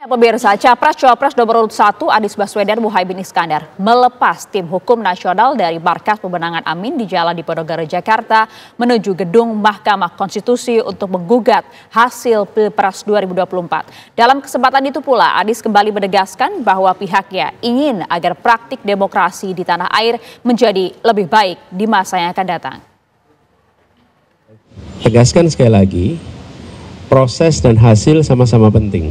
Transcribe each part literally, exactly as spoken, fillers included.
Pemirsa, Capres-Cawapres nomor urut satu Anies Baswedan Muhaimin Iskandar melepas tim hukum nasional dari Markas Pemenangan Amin di Jalan Diponegoro, Jakarta menuju gedung Mahkamah Konstitusi untuk menggugat hasil Pilpres dua ribu dua puluh empat. Dalam kesempatan itu pula, Anies kembali menegaskan bahwa pihaknya ingin agar praktik demokrasi di tanah air menjadi lebih baik di masa yang akan datang. Tegaskan sekali lagi, proses dan hasil sama-sama penting.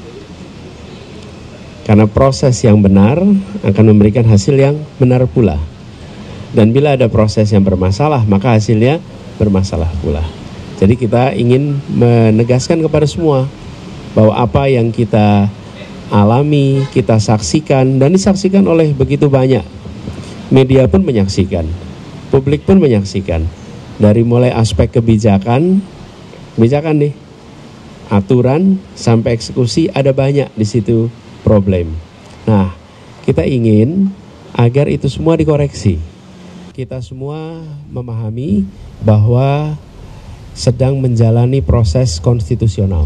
Karena proses yang benar akan memberikan hasil yang benar pula. Dan bila ada proses yang bermasalah, maka hasilnya bermasalah pula. Jadi kita ingin menegaskan kepada semua bahwa apa yang kita alami, kita saksikan, dan disaksikan oleh begitu banyak. Media pun menyaksikan, publik pun menyaksikan. Dari mulai aspek kebijakan, kebijakan nih, aturan sampai eksekusi ada banyak di situ problem. Nah, kita ingin agar itu semua dikoreksi. Kita semua memahami bahwa sedang menjalani proses konstitusional.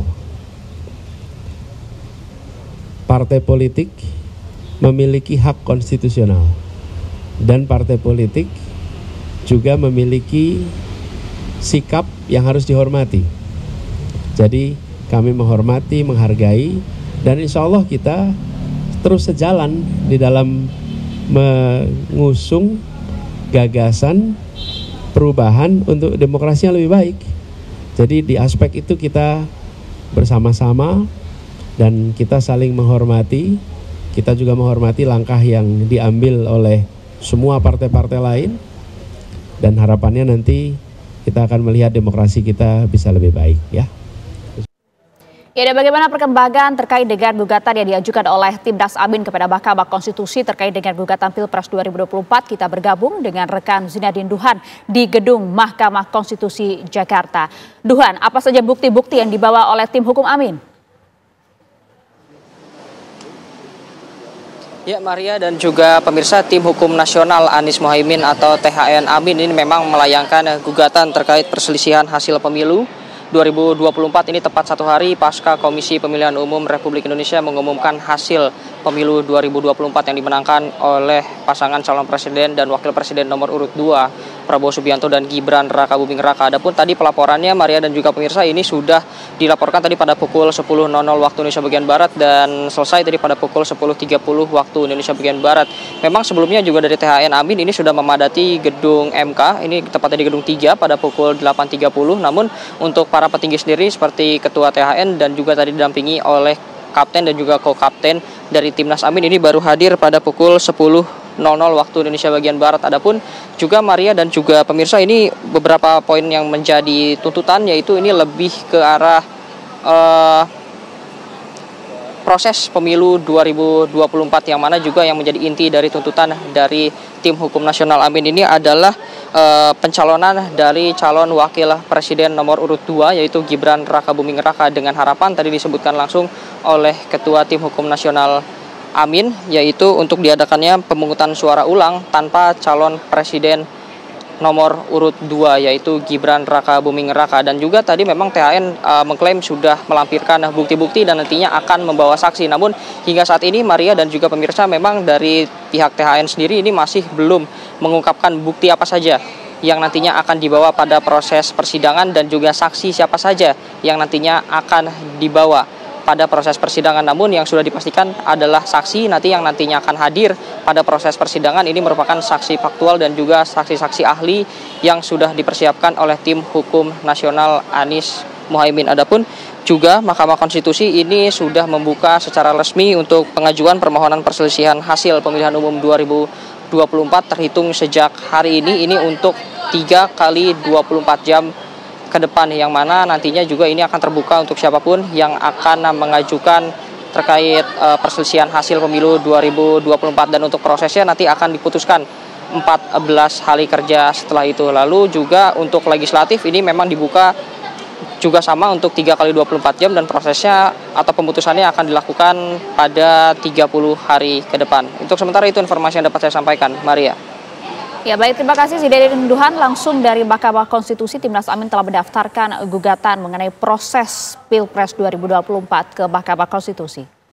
Partai politik memiliki hak konstitusional dan partai politik juga memiliki sikap yang harus dihormati. Jadi kami menghormati, menghargai, dan insya Allah kita terus sejalan di dalam mengusung gagasan perubahan untuk demokrasi yang lebih baik. Jadi di aspek itu kita bersama-sama dan kita saling menghormati. Kita juga menghormati langkah yang diambil oleh semua partai-partai lain. Dan harapannya nanti kita akan melihat demokrasi kita bisa lebih baik, ya. Ya, dan bagaimana perkembangan terkait dengan gugatan yang diajukan oleh Timnas Amin kepada Mahkamah Konstitusi terkait dengan gugatan Pilpres dua ribu dua puluh empat, kita bergabung dengan rekan Zinadin Duhan di gedung Mahkamah Konstitusi Jakarta. Duhan, apa saja bukti-bukti yang dibawa oleh tim hukum Amin? Ya, Maria dan juga pemirsa, tim hukum nasional Anies Muhaimin atau T H N Amin ini memang melayangkan gugatan terkait perselisihan hasil pemilu dua ribu dua puluh empat ini tepat satu hari pasca Komisi Pemilihan Umum Republik Indonesia mengumumkan hasil pemilu dua ribu dua puluh empat yang dimenangkan oleh pasangan calon presiden dan wakil presiden nomor urut dua Prabowo Subianto dan Gibran Raka Buming Raka. Adapun tadi pelaporannya, Maria dan juga pemirsa, ini sudah dilaporkan tadi pada pukul sepuluh waktu Indonesia bagian Barat dan selesai tadi pada pukul sepuluh tiga puluh waktu Indonesia bagian Barat. Memang sebelumnya juga dari T H N Amin ini sudah memadati gedung M K, ini tepatnya di gedung tiga pada pukul delapan tiga puluh. Namun untuk para petinggi sendiri seperti Ketua T H N dan juga tadi didampingi oleh Kapten dan juga Co-Kapten dari Timnas Amin ini baru hadir pada pukul sepuluh waktu Indonesia bagian Barat. Adapun juga Maria dan juga pemirsa, ini beberapa poin yang menjadi tuntutan, yaitu ini lebih ke arah uh, proses pemilu dua ribu dua puluh empat yang mana juga yang menjadi inti dari tuntutan dari tim hukum nasional Amin ini adalah uh, pencalonan dari calon wakil presiden nomor urut dua yaitu Gibran Raka Buming Raka, dengan harapan tadi disebutkan langsung oleh Ketua Tim Hukum Nasional Amin, yaitu untuk diadakannya pemungutan suara ulang tanpa calon presiden nomor urut dua yaitu Gibran Raka Buming Raka. Dan juga tadi memang T H N uh, mengklaim sudah melampirkan bukti-bukti dan nantinya akan membawa saksi. Namun hingga saat ini, Maria dan juga pemirsa, memang dari pihak T H N sendiri ini masih belum mengungkapkan bukti apa saja yang nantinya akan dibawa pada proses persidangan dan juga saksi siapa saja yang nantinya akan dibawa pada proses persidangan. Namun yang sudah dipastikan adalah saksi nanti yang nantinya akan hadir pada proses persidangan ini merupakan saksi faktual dan juga saksi-saksi ahli yang sudah dipersiapkan oleh tim hukum nasional Anies Muhaimin. Adapun juga Mahkamah Konstitusi ini sudah membuka secara resmi untuk pengajuan permohonan perselisihan hasil pemilihan umum dua ribu dua puluh empat terhitung sejak hari ini ini untuk tiga kali dua puluh empat jam ke depan, yang mana nantinya juga ini akan terbuka untuk siapapun yang akan mengajukan terkait uh, perselisihan hasil pemilu dua ribu dua puluh empat, dan untuk prosesnya nanti akan diputuskan empat belas hari kerja setelah itu. Lalu juga untuk legislatif ini memang dibuka juga sama untuk tiga kali dua puluh empat jam dan prosesnya atau pemutusannya akan dilakukan pada tiga puluh hari ke depan. Untuk sementara itu informasi yang dapat saya sampaikan, Maria. Ya, baik, terima kasih Zinadin Duhan langsung dari Mahkamah Konstitusi. Timnas Amin telah mendaftarkan gugatan mengenai proses Pilpres dua ribu dua puluh empat ke Mahkamah Konstitusi.